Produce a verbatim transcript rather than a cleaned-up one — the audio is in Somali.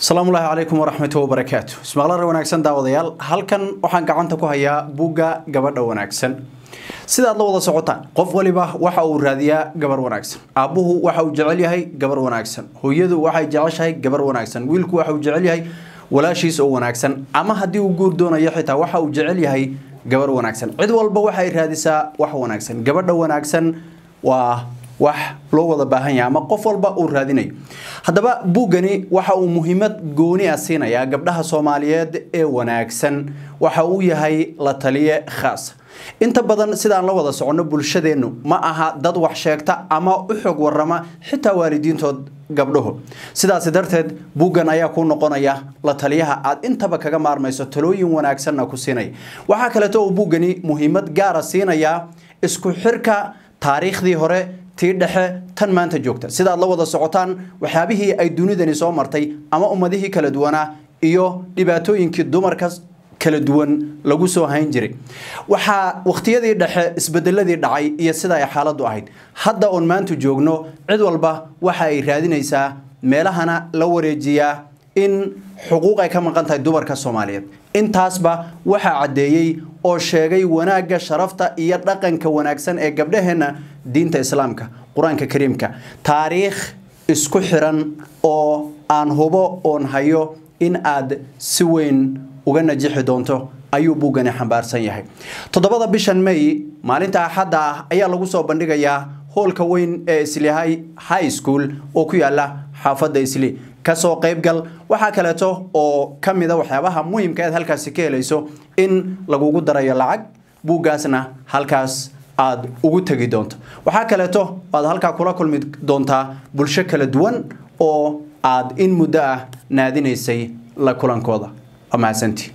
السلام الله عليكم ورحمة الله وبركاته. اسم الله وناكسن داوديال halkan waxaan gacanta ku hayaa buugga gabadha wanaagsan. Sida aad la wada socotaan qof waliba waxa uu raadiyaa gabar wanaagsan. Aabuhu waxa uu jecel yahay gabar wanaagsan. Hooyadu waxay jeceshahay gabar wanaagsan. Wiilku waxa uu jecel yahay walaashiis oo wanaagsan. Ama hadii uu guur doonayo xitaa waxa uu jecel yahay gabar wanaagsan. Cid walba waxay raadisaa wax wanaagsan. Gabadha wanaagsan waa wax loo wada baahan yahay ama qof walba uu raadinayo. Haddaba buugani waxa uu muhiimad gooni ah siinayaa gabdhaha Soomaaliyeed ee wanaagsan. Waxa uu yahay la taliye khaas. Inta badan sida aan la wada socono bulshadeenu ma aha dad wax sheegta ama u xog warama xitaa waalidiintood gabdhaho. Sidaas darteed buugan ayaa ku noqonaya la taliyaha aad intaba kaga maarmayso talooyin wanaagsan ku siinay. Waxa kale oo buugani muhiimad gaar ah siinaya isku xirka taariikhdii hore tii dhexe tan maanta joogta. Sida aad la wada socotaan waxyaabihii ay dunidani soo martay ama ummadihii kala duwana iyo dhibaatooyinkii dumarka kala duwan lagu soo hayn jiray. Waxa waqtiyadii dhexe isbedeladii dhacay iyo sida ay xaaladdu ahayd. Hadda on maanta joogno cid walba waxa ay raadinaysaa meelahana la wareejiyaa in xuquuq ay ka maqan tahay dumarka Soomaaliyeed. Intaasba waxa cadeeyay oo sheegay wanaaga sharafta iyo dhaqanka wanaagsan ee gabdhaheena diinta Islaamka, Quraanka Kariimka. Taariikh isku xiran oo aan hubo oon hayo in aad si weyn uga najixi doonto ayuu buugani xambaarsan yahay. Toddobada bishan May maalinta Axadda ah ayaa lagu soo bandhigayaa hoolka weyn ee Islihay High School oo ku yaala xaafadda Isli. Kasoo qaybgal waxa kale oo kamida waxyaabaha muhiimka ah halkaas ka helayso in lagugu darayo lacag buugaasna halkaas aad ugu tagi doonto. Waxa kale oo aad halka kula kulmi doontaa bulsho kala duwan oo aad in muddo ah naadinaysay la kulankooda. Ama santi